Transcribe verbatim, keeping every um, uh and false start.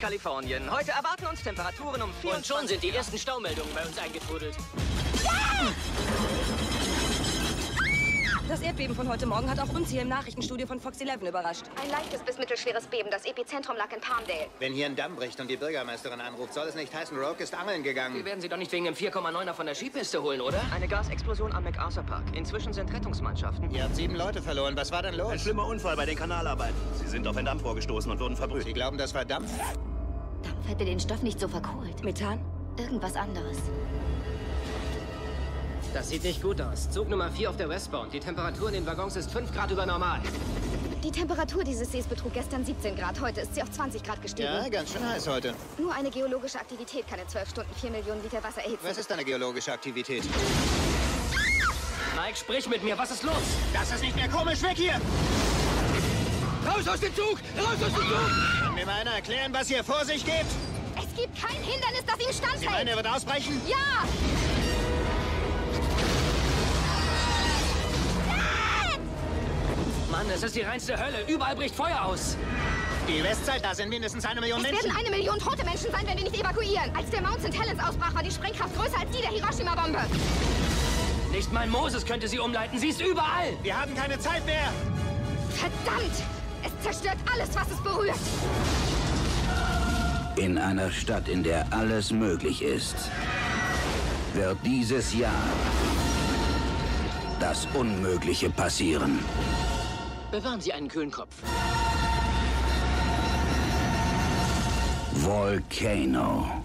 Kalifornien. Heute erwarten uns Temperaturen um vierundzwanzig. Und schon sind die ersten Staumeldungen bei uns eingetrudelt. Ja! Das Erdbeben von heute Morgen hat auch uns hier im Nachrichtenstudio von Fox elf überrascht. Ein leichtes bis mittelschweres Beben. Das Epizentrum lag in Palmdale. Wenn hier ein Damm bricht und die Bürgermeisterin anruft, soll es nicht heißen, Rogue ist angeln gegangen. Wir werden Sie doch nicht wegen dem vier Komma neuner von der Skipiste holen, oder? Eine Gasexplosion am MacArthur Park. Inzwischen sind Rettungsmannschaften. Ihr habt sieben Leute verloren. Was war denn los? Ein schlimmer Unfall bei den Kanalarbeiten. Sie sind auf ein Dampfrohr gestoßen und wurden verbrüht. Sie glauben, das war Dampf? Dampf hätte den Stoff nicht so verkohlt. Methan? Irgendwas anderes. Das sieht nicht gut aus. Zug Nummer vier auf der Westbound. Die Temperatur in den Waggons ist fünf Grad über normal. Die Temperatur dieses Sees betrug gestern siebzehn Grad. Heute ist sie auf zwanzig Grad gestiegen. Ja, ganz schön heiß heute. Nur eine geologische Aktivität kann in zwölf Stunden vier Millionen Liter Wasser erhitzen. Was ist eine geologische Aktivität? Mike, sprich mit mir. Was ist los? Das ist nicht mehr komisch. Weg hier! Raus aus dem Zug! Raus aus dem Zug! Kann mir mal einer erklären, was hier vor sich geht? Es gibt kein Hindernis, das ihm standhält. Sie meinen, er wird ausbrechen? Ja! Mann, es ist die reinste Hölle. Überall bricht Feuer aus. Die Westside, da sind mindestens eine Million Es Menschen. werden eine Million tote Menschen sein, wenn wir nicht evakuieren. Als der Mount Saint Helens ausbrach, war die Sprengkraft größer als die der Hiroshima-Bombe. Nicht mal Moses könnte sie umleiten. Sie ist überall. Wir haben keine Zeit mehr. Verdammt! Es zerstört alles, was es berührt. In einer Stadt, in der alles möglich ist, wird dieses Jahr das Unmögliche passieren. Bewahren Sie einen kühlen Kopf. Volcano.